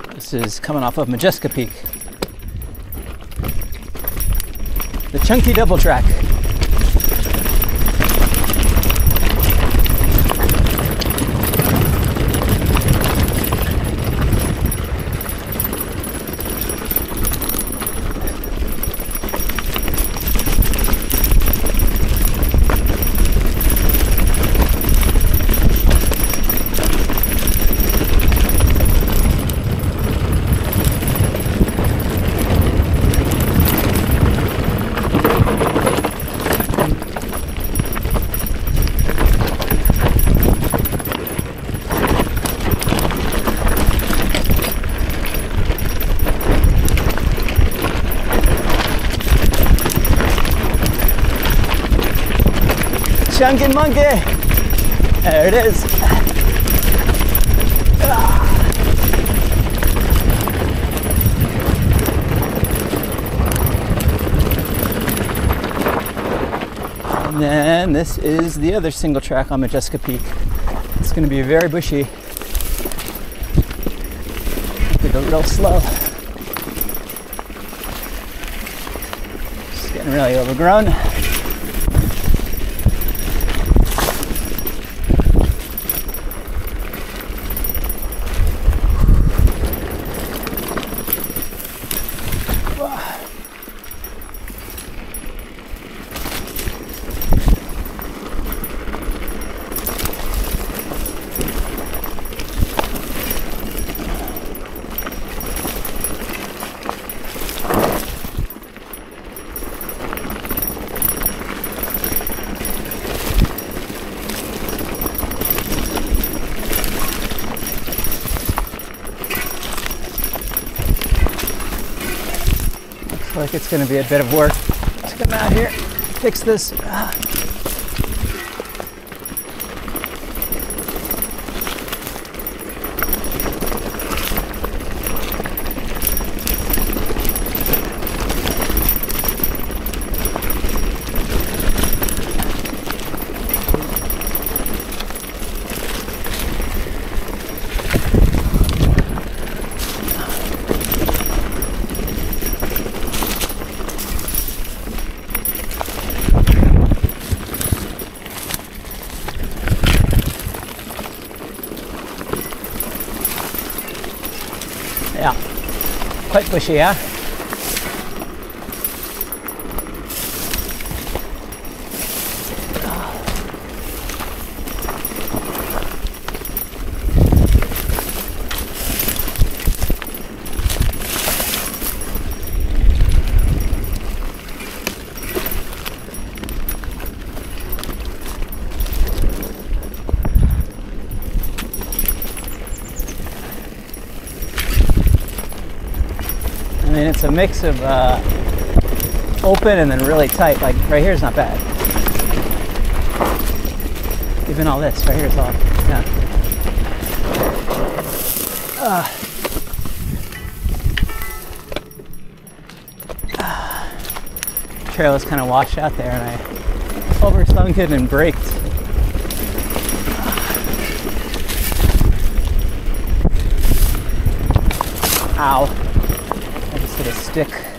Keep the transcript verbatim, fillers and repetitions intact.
This is coming off of Modjeska Peak. The chunky double track. Chunkin' monkey! There it is. And then this is the other single track on Modjeska Peak. It's going to be very bushy. We go real slow. Just getting really overgrown. Like it's going to be a bit of work to come out here, fix this. Ah. Yeah, quite bushy, yeah? I mean, it's a mix of uh, open and then really tight. Like right here is not bad. Even all this right here is all, yeah. Uh. Uh. Trail is kind of washed out there, and I oversunk it and braked. Ow. I just hit a stick.